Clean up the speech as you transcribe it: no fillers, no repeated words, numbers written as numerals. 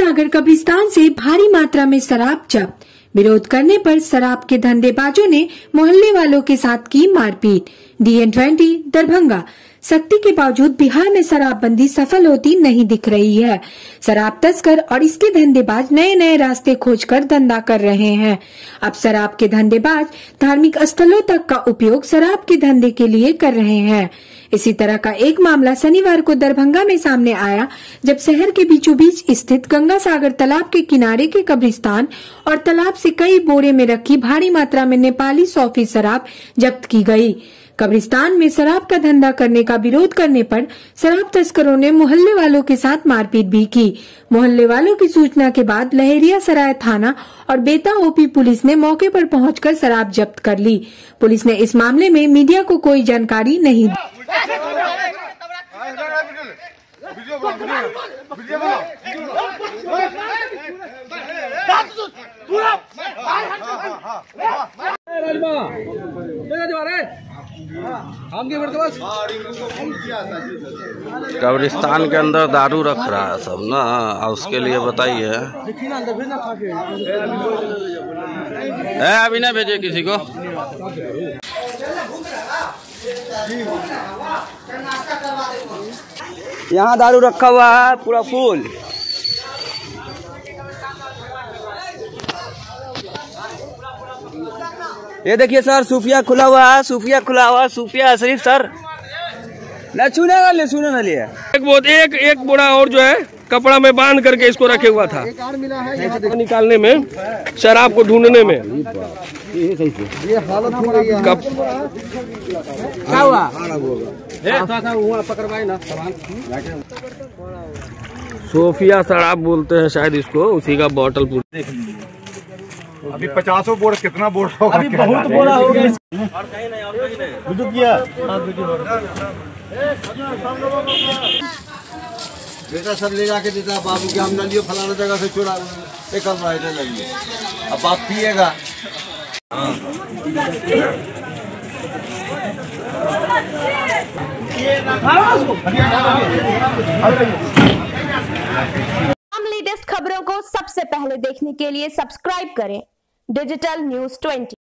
सागर कब्रिस्तान से भारी मात्रा में शराब जब्त। विरोध करने पर शराब के धंधेबाजों ने मोहल्ले वालों के साथ की मारपीट। DN20 दरभंगा। सख्ती के बावजूद बिहार में शराबबंदी सफल होती नहीं दिख रही है। शराब तस्कर और इसके धंधेबाज नए नए रास्ते खोजकर धंधा कर रहे हैं। अब शराब के धंधेबाज धार्मिक स्थलों तक का उपयोग शराब के धंधे के लिए कर रहे हैं। इसी तरह का एक मामला शनिवार को दरभंगा में सामने आया, जब शहर के बीचों बीच स्थित गंगा सागर तालाब के किनारे के कब्रिस्तान और तालाब से कई बोरे में रखी भारी मात्रा में नेपाली सौफी शराब जब्त की गई। कब्रिस्तान में शराब का धंधा करने का विरोध करने पर शराब तस्करों ने मोहल्ले वालों के साथ मारपीट भी की। मोहल्ले वालों की सूचना के बाद लहेरिया सराय थाना और बेता OP पुलिस ने मौके पर पहुंचकर शराब जब्त कर ली। पुलिस ने इस मामले में मीडिया को कोई जानकारी नहीं दी। कब्रिस्तान के अंदर दारू रख रहा है सब ना, उसके लिए बताइए। अभी ना भेजे किसी को। यहाँ दारू रखा हुआ है पूरा फुल। ये देखिए सर, सूफिया खुला हुआ है, सूफिया खुला हुआ है, सूफिया शरीफ सर। न छूने ना लिए। एक बोरा और जो है कपड़ा में बांध करके इसको रखे हुआ था। एक और मिला है निकालने में, शराब को ढूंढने में। ये हालत हो गई है। क्या हुआ? पकड़वाए ना। सोफिया शराब बोलते हैं शायद इसको, उसी का बॉटल पूरा। अभी 50 बोरा, कितना बोरा होगा? अभी बहुत बोरा हो गया। बेटा सब ले जाके देता बाबू के, हम नलियो फलाना जगह से चुरा एक लगी। अब बाप पिएगा। लेटेस्ट खबरों को सबसे पहले देखने के लिए सब्सक्राइब करें डिजिटल न्यूज़ 20।